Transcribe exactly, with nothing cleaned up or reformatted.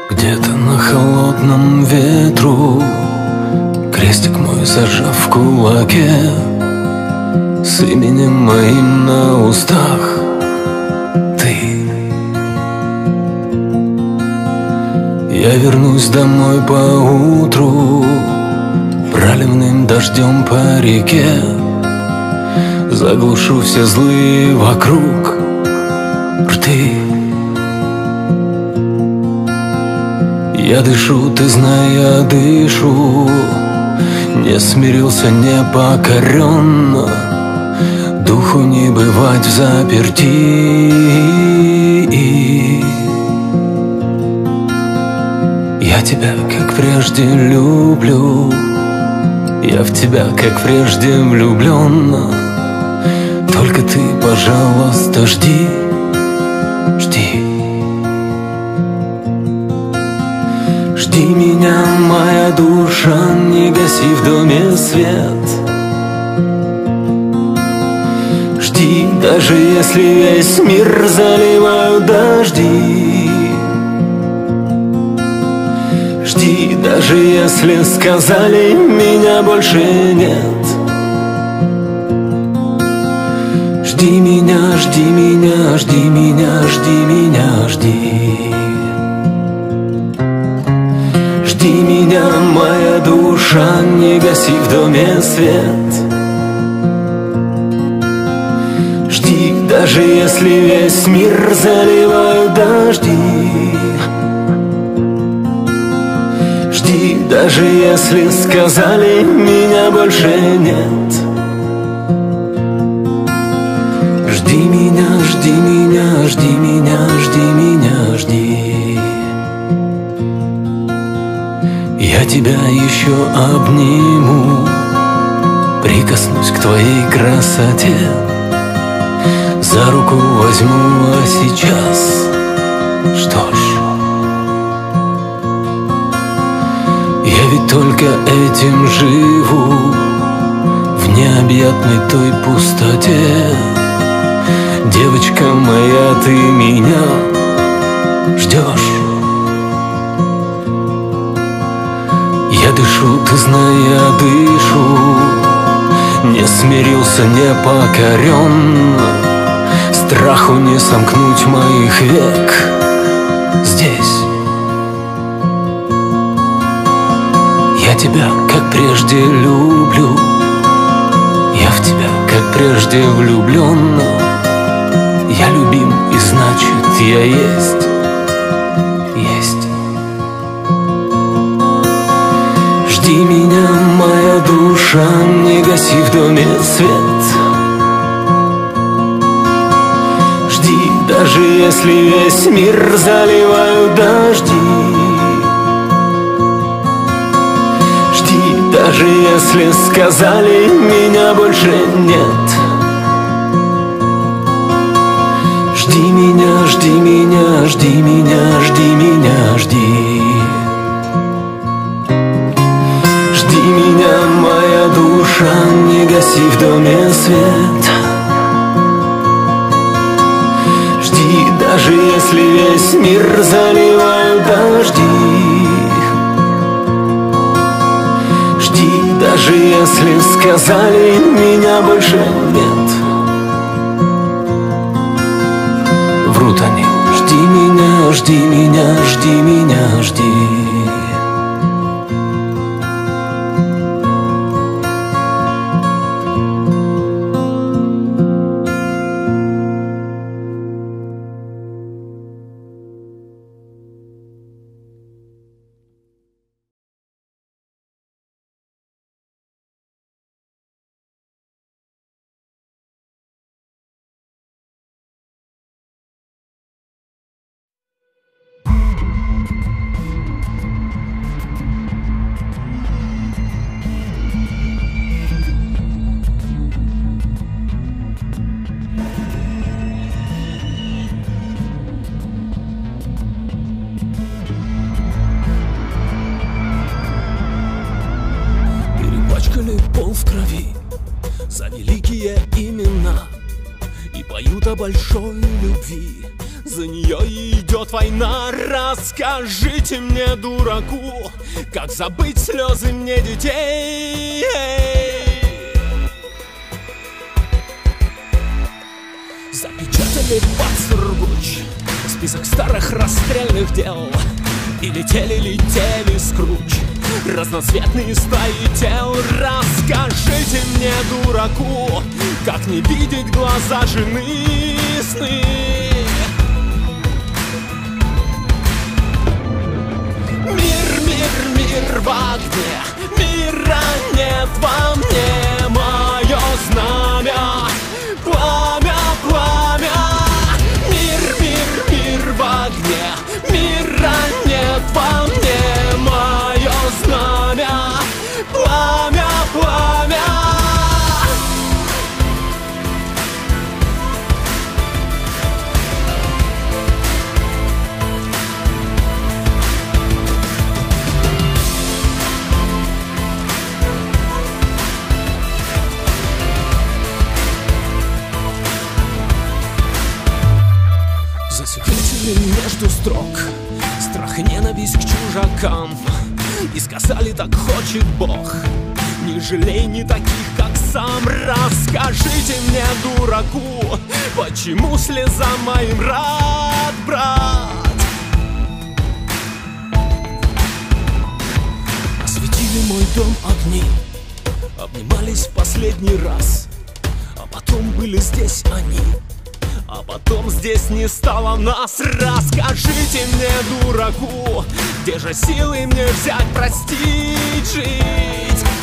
Где-то на холодном ветру крестик мой зажав в кулаке, с именем моим на устах ты. Я вернусь домой поутру, проливным дождем по реке, заглушу все злые вокруг рты. Я дышу, ты знай, я дышу, не смирился, не покорен, духу не бывать взаперти. Я тебя, как прежде, люблю, я в тебя, как прежде, влюблен. Только ты, пожалуйста, жди, жди. Жди меня, моя душа, не гаси в доме свет. Жди, даже если весь мир заливают дожди. Жди, даже если сказали, меня больше нет. Жди меня, жди меня, жди меня, жди меня, жди. Жди меня, моя душа, не гаси в доме свет. Жди, даже если весь мир заливают дожди. Жди, даже если сказали, меня больше нет. Жди меня, жди меня, жди меня, жди меня, жди. Я тебя еще обниму, прикоснусь к твоей красоте, за руку возьму, а сейчас, что ж, я ведь только этим живу, в необъятной той пустоте. Девочка моя, ты меня ждешь. Я дышу, ты знай, я дышу, не смирился, не покорен, страху не сомкнуть моих век здесь. Я тебя, как прежде, люблю, я в тебя, как прежде, влюблен. Я любим, и значит, я есть, есть. Жди меня, моя душа, не гаси в доме свет. Жди, даже если весь мир заливают дожди. Жди, даже если сказали, меня больше нет. Жди меня, жди меня, жди меня, жди меня, жди. Жди меня, моя душа, не гаси в доме свет. Жди, даже если весь мир заливают дожди. Жди, даже если сказали, меня больше нет. Врут они. Жди меня, жди меня, жди меня, жди. Пол в крови за великие имена и поют о большой любви За нее и идет война. Расскажите мне, дураку, как забыть слезы мне детей. Запечатали под Сургуч список старых расстрельных дел, и летели, летели Скруч разноцветные стаи тел. Расскажите мне, дураку, как не видеть глаза жены сны. Мир, мир, мир в огне, мира нет во мне. Мое знамя, пламя, пламя. Мир, мир, мир в огне, мира нет во мне. Мое знамя, пламя, пламя. Засекретили между строк страх и ненависть к чужакам, и сказали: так хочет Бог, не жалей не таких, как сам. Расскажите мне, дураку, почему слезам моим рад брат? Осветили мой дом огни, обнимались в последний раз, а потом были здесь они, а потом здесь не стало нас. Расскажите мне, дураку, где же силы мне взять, простить, жить?